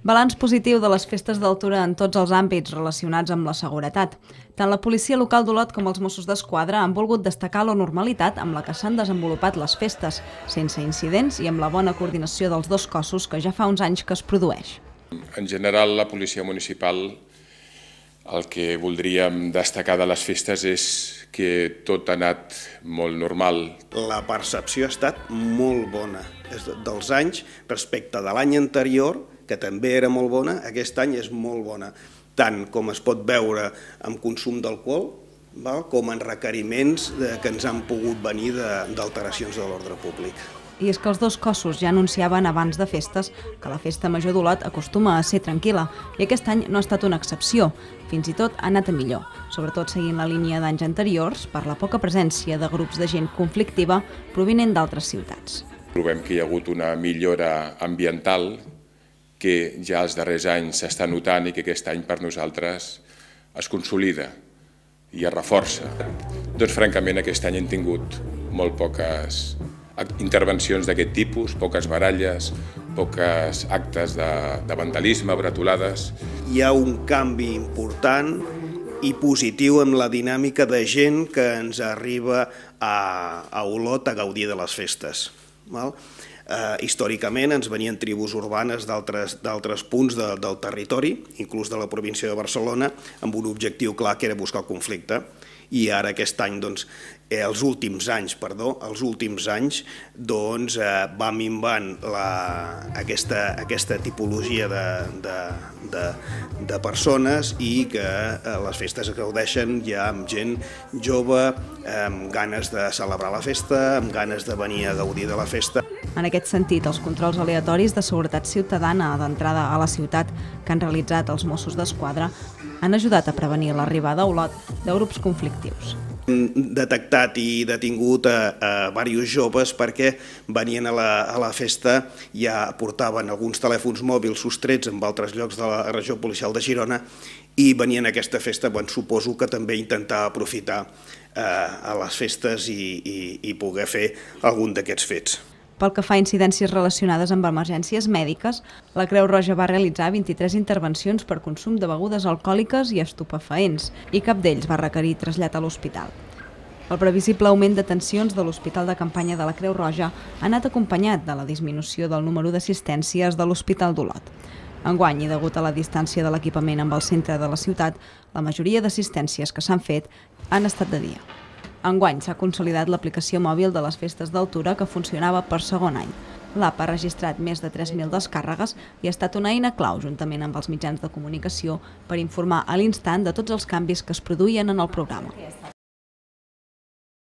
Balanç positiu de les festes d'altura en tots els àmbits relacionats amb la seguretat. Tant la policia local d'Olot com els Mossos d'Esquadra han volgut destacar la normalitat amb la que s'han desenvolupat les festes, sense incidents i amb la bona coordinació dels dos cossos que ja fa uns anys que es produeix. En general, la policia municipal, el que voldríem destacar de les festes és que tot ha anat molt normal. La percepció ha estat molt bona. Dels anys, respecte de l'any anterior, que també era molt bona, aquest any és molt bona. Tant com es pot veure amb consum d'alcohol, com en requeriments que ens han pogut venir d'alteracions de l'ordre públic. I és que els dos cossos ja anunciaven abans de festes que la festa major d'Olot acostuma a ser tranquil·la i aquest any no ha estat una excepció. Fins i tot ha anat a millor, sobretot seguint la línia d'anys anteriors per la poca presència de grups de gent conflictiva provinent d'altres ciutats. Trobem que hi ha hagut una millora ambiental que ja els darrers anys s'està notant i que aquest any per nosaltres es consolida i es reforça. Doncs francament aquest any hem tingut molt poques intervencions d'aquest tipus, poques baralles, poques actes de vandalisme, bretolades. Hi ha un canvi important i positiu amb la dinàmica de gent que ens arriba a Olot a gaudir de les festes. Històricament ens venien tribus urbanes d'altres punts del territori, inclús de la província de Barcelona, amb un objectiu clar que era buscar el conflicte. I ara aquest any, els últims anys, va minvant aquesta tipologia de persones i que les festes es gaudeixen ja amb gent jove, amb ganes de celebrar la festa, amb ganes de venir a gaudir de la festa. En aquest sentit, els controls aleatoris de seguretat ciutadana d'entrada a la ciutat que han realitzat els Mossos d'Esquadra han ajudat a prevenir l'arribada a Olot de grups conflictius. Hem detectat i detingut a diversos joves perquè venien a la festa, ja portaven alguns telèfons mòbils sostrets en altres llocs de la regió policial de Girona i venien a aquesta festa, suposo que també intentar aprofitar a les festes i poder fer algun d'aquests fets. Pel que fa a incidències relacionades amb emergències mèdiques, la Creu Roja va realitzar 23 intervencions per consum de begudes alcohòliques i estupefaents, i cap d'ells va requerir trasllat a l'hospital. El previsible augment de tensions de l'Hospital de Campanya de la Creu Roja ha anat acompanyat de la disminució del número d'assistències de l'Hospital d'Olot. Enguany, i degut a la distància de l'equipament amb el centre de la ciutat, la majoria d'assistències que s'han fet han estat de dia. Enguany s'ha consolidat l'aplicació mòbil de les festes d'altura que funcionava per segon any. L'app ha registrat més de 3.000 descàrregues i ha estat una eina clau, juntament amb els mitjans de comunicació, per informar a l'instant de tots els canvis que es produïen en el programa.